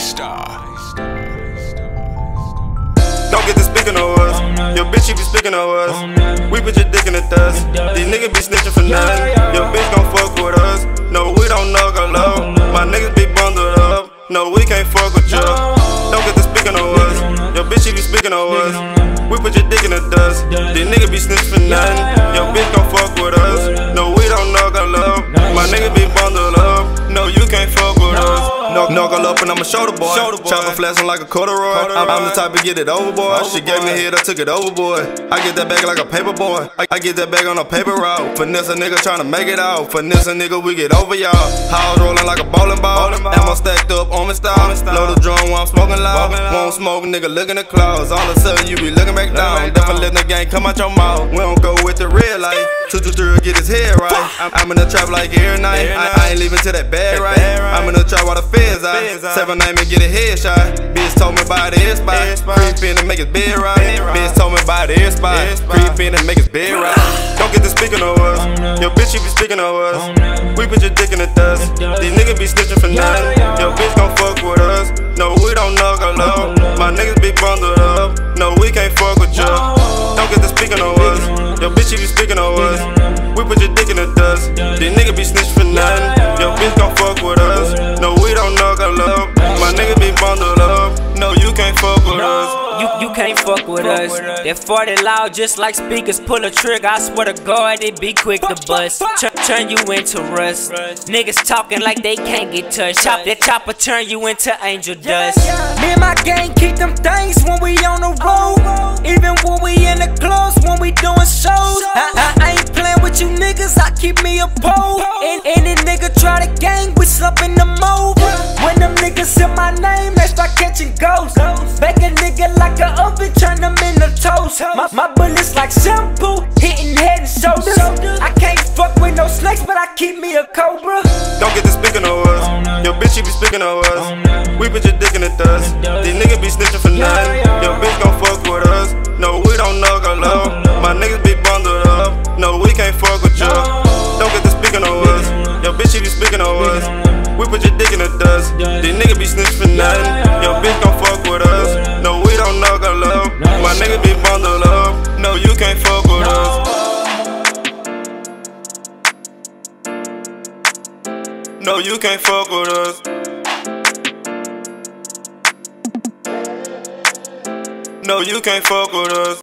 Don't get to speaking of us. Your bitch, she be speaking of us. We put your dick in the dust. These niggas be snitching for nothing. Your bitch gon' fuck with us. No, we don't know her love. My niggas be bundled up. No, we can't fuck with you. Don't get to speaking of us. Your bitch, she be speaking of us. We put your dick in the dust. These niggas be snitching for nothing. Your bitch gon' fuck with us. No, we don't know her love. My niggas be bundled up. No, you can't fuck with us. Knuckle up and I'm a shoulder boy. Chopper flashing like a corduroy. I'm the type to get it overboard. She gave me a hit, I took it overboard. I get that bag like a paper boy. I get that bag on a paper route. Finesse a nigga tryna make it out. Finesse a nigga, we get over y'all. House rolling like a bowling ball. Ammo stacked up on my style. Load the drum while I'm smoking loud. Won't smoke, nigga, look in the clouds. All of a sudden you be looking back down. Definitely let the gang come out your mouth. We don't go with the red light. 223 get his head right. I'm in the trap like every night. I ain't leaving till that bag right. I'm in the trap while the feds out. 7 name and get a headshot. Bitch told me buy the air spot. Creep in and make his bed right. Bitch told me buy the air spot. Creep in and make his bed right. Don't get to speaking of us. Your bitch, she be speaking of us. We put your dick in the dust. These niggas be snitching for nothing. Your bitch gon' fuck with us. No, we don't know her love. My niggas be bundled up. No, we can't fuck with you. Don't get to speaking of us. Your bitch, she be speaking of us. We put your dick in the dust. These niggas be snitching for nothing. Your bitch gon' fuck with us. No, we don't know her love. My niggas be bundled up. No, you can't fuck with us. You can't fuck with us. That 40 loud just like speakers. Pull a trigger, I swear to God, it be quick to bust. Turn you into rust. Niggas talking like they can't get touched. That chopper turn you into angel dust. Me and my gang keep them things when we on the road. Even when we in the clubs, when we doing shows. I ain't playing with you niggas, I keep me a pole. Any nigga try to gang, we slump in the move. When them niggas in my name, they start catching ghosts. Bake a nigga like a oven, turn them into toast. My bullets like shampoo, hitting head and shoulders. I can't fuck with no snakes, but I keep me a cobra. Don't get to speaking of us. Your bitch, she be speaking of us. We put your dick in the dust. These niggas be snitching for nothing. Your bitch gon' fuck with us. No, we don't know her love. My niggas be bundled up. No, we can't fuck with you. Don't get to speaking of us. Your bitch, she be speaking of us. We put your dick in the dust. These niggas be snitching for nothing. Your bitch gon' fuck with us. No, we don't know her love. My niggas be bundled up. No, you can't fuck with us. No, you can't fuck with us. No, you can't fuck with us.